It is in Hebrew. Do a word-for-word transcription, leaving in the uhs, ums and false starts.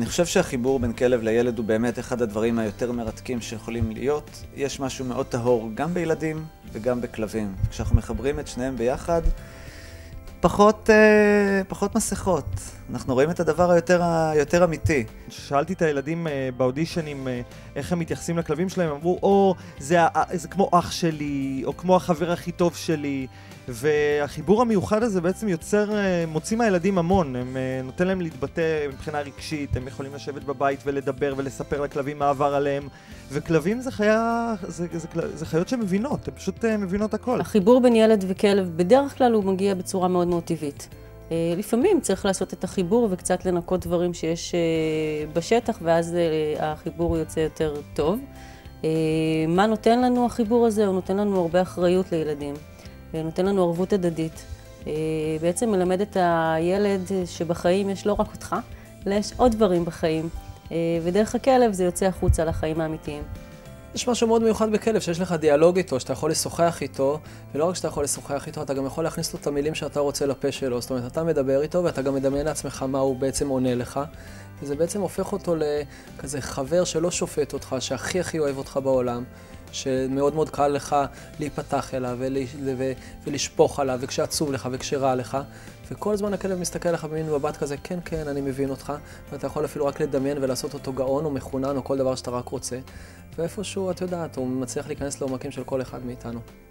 חושב שהחיבור בין כלב לילד הוא באמת אחד הדברים היותר מרתקים שיכולים להיות. יש משהו מאוד טהור גם בילדים וגם בכלבים. כשאנחנו מחברים את שניהם ביחד, פחות, אה, פחות מסכות. אנחנו רואים את הדבר היותר, היותר אמיתי. שאלתי את הילדים אה, באודישנים אה, איך הם מתייחסים לכלבים שלהם, אמרו, או, זה, זה כמו אח שלי, או כמו החבר הכי טוב שלי. והחיבור המיוחד הזה בעצם יוצר, מוציא מהילדים המון, הם נותן להם להתבטא מבחינה רגשית, הם יכולים לשבת בבית ולדבר ולספר לכלבים מה עבר עליהם, וכלבים זה, חיה, זה, זה, זה חיות שמבינות, הן פשוט מבינות הכל. החיבור בין ילד וכלב בדרך כלל הוא מגיע בצורה מאוד מאוד טבעית. לפעמים צריך לעשות את החיבור וקצת לנקות דברים שיש בשטח, ואז החיבור יוצא יותר טוב. מה נותן לנו החיבור הזה? הוא נותן לנו הרבה אחריות לילדים. נותן לנו ערבות הדדית. בעצם מלמד את הילד שבחיים יש לא רק אותך, אלא יש עוד דברים בחיים. ודרך הכלב זה יוצא החוצה לחיים האמיתיים. יש משהו מאוד מיוחד בכלב, שיש לך דיאלוג איתו, שאתה יכול לשוחח איתו, ולא רק שאתה יכול לשוחח איתו, אתה גם יכול להכניס לו את המילים שאתה רוצה לפה שלו. זאת אומרת, אתה מדבר איתו ואתה גם מדמיין לעצמך מה הוא בעצם עונה לך, וזה בעצם הופך אותו לכזה חבר שלא שופט אותך, שהכי הכי אוהב אותך בעולם, שמאוד מאוד קל לך להיפתח אליו ולשפוך עליו, וכשעצוב לך וכשרע לך, וכל הזמן הכלב מסתכל לך במין מבט כזה, כן, כן, אני מבין אותך, ואתה יכול אפילו רק לדמיין ולעשות אותו גאון או מחונן או כל דבר שאתה רק רוצה, ואיפשהו, את יודעת, הוא מצליח להיכנס לעומקים של כל אחד מאיתנו.